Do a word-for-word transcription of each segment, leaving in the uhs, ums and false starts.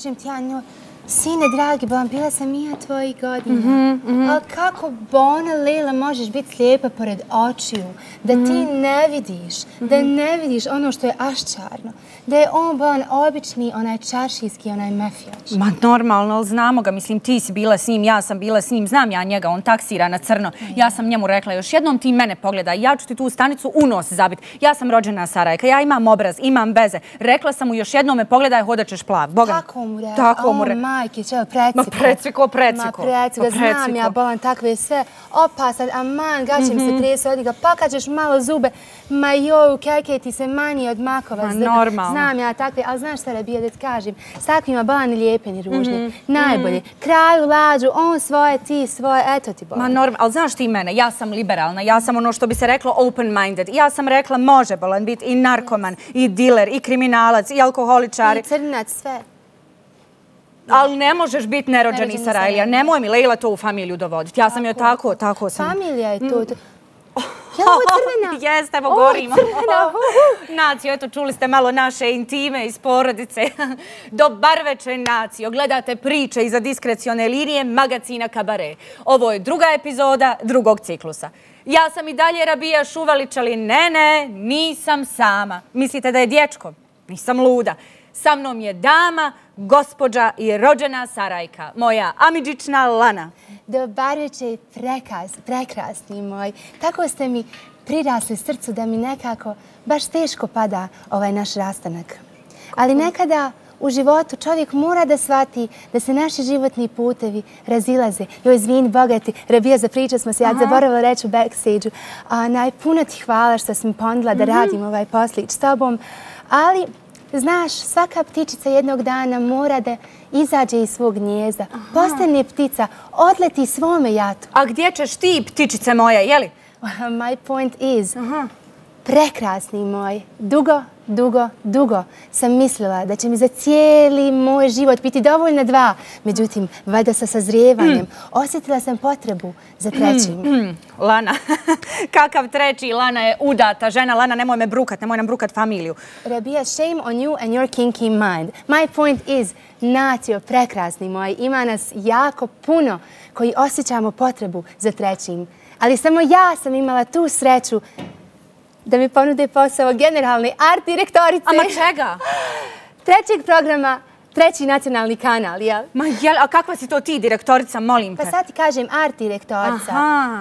kažem ti ja njoj, sine, dragi, bolam, bila sam i ja tvojih godina. Ali kako, Bona Lila, možeš biti slijepa pored očiju, da ti ne vidiš, da ne vidiš ono što je aščarno, da je on bolan obični, onaj čaršijski, onaj mafijač. Ma normalno, ali znamo ga, mislim, ti si bila s njim, ja sam bila s njim, znam ja njega, on taksira na crno. Ja sam njemu rekla, još jednom ti mene pogledaj, ja ću ti tu stanicu u nos zabiti. Ja sam rođena Sarajka, ja imam obraz, imam veze. Rekla sam mu, još jednom me pogledaj, hodat ćeš plav. Tako mu rekla, o majke, čeo, preciko. Ma preciko, preciko. Ma preciko, znam ja, bolan, takve sve opasan, aman, gaće mi se trese od njega, pokažeš malo zube, ma joj, kajke ti se manje od makova zrna. Normalno. Znam ja takve, ali znaš šta Rabija da ti kažem, s takvima bolan ni lijepe ni ružne, najbolje. Kraju lađu, on svoje, ti svoje, eto ti bolan. Ma normalno, ali znaš ti mene, ja sam liberalna, ja sam ono što bi se reklo open-minded. Ja sam rekla može bolan biti i narkoman, i diler, i kriminalac, i alkoholičar. I crnac, sve. Ali ne možeš biti nerođeni Sarajlija. Nemoj mi Lejla to u familiju dovoditi. Ja sam joj tako, tako sam. Familija je to. Je li ovo crvena? Jeste, evo gorimo. Nacijo, eto, čuli ste malo naše intime iz porodice. Dobar večer, Nacijo. Gledate priče iza diskrecione linije magazina Kabare. Ovo je druga epizoda drugog ciklusa. Ja sam i dalje Rabija Šuvalić, ali ne, ne, nisam sama. Mislite da je dječko? Nisam luda. Sa mnom je dama, gospođa i rođena Sarajka, moja amidžična Lana. Dobar večer, prekrasni moj. Tako ste mi prirasli srcu da mi nekako baš teško pada ovaj naš rastanak. Ali nekada u životu čovjek mora da shvati da se naši životni putevi razilaze. Joj, izvini, bogati, Rabija, za priču smo se, ja zaboravila reći u backstage-u. Najpuno ti hvala što sam mi ponudila da radim ovaj poslić s tobom, ali znaš, svaka ptičica jednog dana mora da izađe iz svog gnijezda, postane ptica, odleti svome jatu. A gdje ćeš ti, ptičice moja, jeli? My point is, prekrasni moj, dugo, dugo, dugo sam mislila da će mi za cijeli moj život biti dovoljna dva. Međutim, valjda sa sazrijevanjem osjetila sam potrebu za trećim. Lana, kakav treći? Lana je udata žena. Lana, nemoj me brukat, nemoj nam brukat familiju. Rabija, shame on you and your kinky mind. My point is, Nacijo, prekrasni moj, ima nas jako puno koji osjećamo potrebu za trećim. Ali samo ja sam imala tu sreću da mi ponude posao generalne art direktorice. Ama čega? Trećeg programa, treći nacionalni kanal, jel? Ma jel, a kakva si to ti direktorica, molim te? Pa sad ti kažem art direktorica.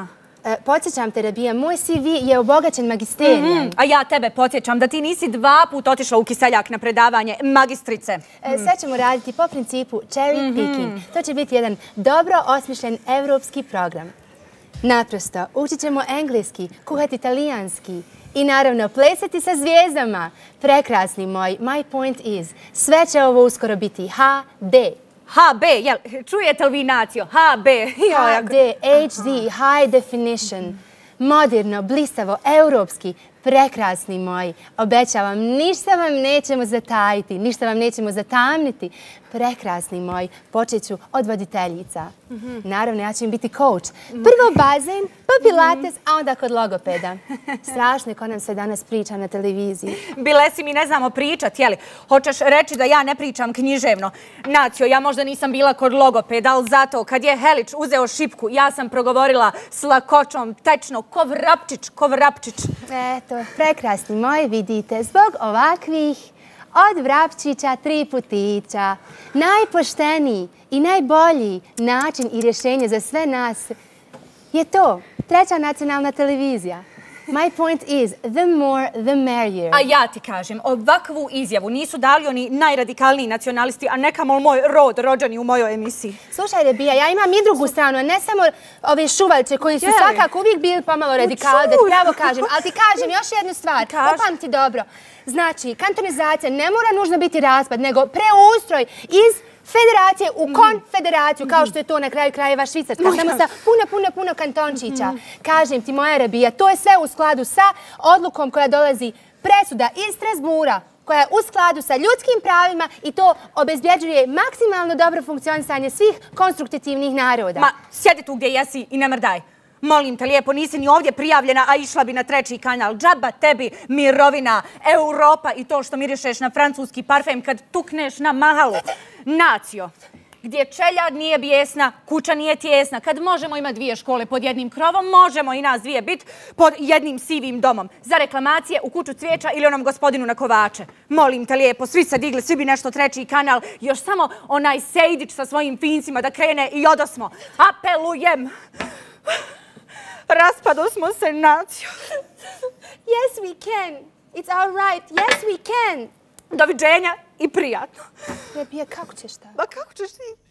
Podsjećam te, Rabija, moj C V je obogaćen magisterijem. A ja tebe podsjećam da ti nisi dva put otišla u Kiseljak na predavanje magistrice. Sve ćemo raditi po principu cherry picking. To će biti jedan dobro osmišljen evropski program. Naprosto, učit ćemo engleski, kuhati italijanski i naravno plesati sa zvijezdama. Prekrasni moj, my point is, sve će ovo uskoro biti H D. H B, jel, čujete li vi, Nacijo? H B. H D, H D, high definition. Moderno, blistavo, europski, prekrasni moji. Obećavam, ništa vam nećemo zatajiti, ništa vam nećemo zatamniti. Prekrasni moji, počet ću od voditeljica. Naravno, ja ću im biti coach. Prvo bazen, pa pilates, a onda kod logopeda. Strašno je ko nam se danas priča na televiziji. Bile si mi ne znamo pričat, jeli? Hoćeš reći da ja ne pričam književno? Nacijo, ja možda nisam bila kod logopeda, ali zato kad je Helić uzeo šipku, ja sam progovorila s lakoćom, tečno, ko vrapčić, ko vrapčić. Eto, prekrasni moji, vidite, zbog ovakvih od vrapčića tri putića. Najpošteniji i najbolji način i rješenje za sve nas je to, treća nacionalna televizija. My point is, the more, the merrier. A ja ti kažem, ovakvu izjavu nisu dali oni najradikalniji nacionalisti, a ne kamol moj rod, rođeni u mojoj emisiji. Slušaj, Rabija, ja imam i drugu stranu, a ne samo ove šuvaljče koji su svakako uvijek bili pomalo radikali, da ti pravo kažem. Ali ti kažem još jednu stvar, opamti dobro. Znači, kantonizacija ne mora nužno biti raspad, nego preustroj iz federacije u konfederaciju, kao što je to na kraju krajeva Švicarska. Samo sa puno, puno, puno kantončića. Kažem ti, moja Rabija, to je sve u skladu sa odlukom koja dolazi presuda iz Strasbura, koja je u skladu sa ljudskim pravima i to obezbjeđuje maksimalno dobro funkcionisanje svih konstruktivnih naroda. Ma, sjedi tu gdje jesi i ne mrdaj. Molim te lijepo, nisi ni ovdje prijavljena, a išla bi na treći kanal. Džaba tebi mirovina, Europa i to što mirišeš na francuski parfem kad tukneš na mahalu. Nacio, gdje čeljad nije bijesna, kuća nije tijesna. Kad možemo imati dvije škole pod jednim krovom, možemo i nas dvije biti pod jednim sivim domom. Za reklamacije u kuću cvijeća ili onom gospodinu na kovače. Molim te lijepo, svi se digli, svi bi nešto treći kanal. Još samo onaj Sejdić sa svojim fincima da krene i odosmo. Apelujem. Raspado smo se, Nacio. Yes, we can. It's all right. Yes, we can. Doviđenja i prijatno. Lepije, kako ćeš ta? Ma kako ćeš ti?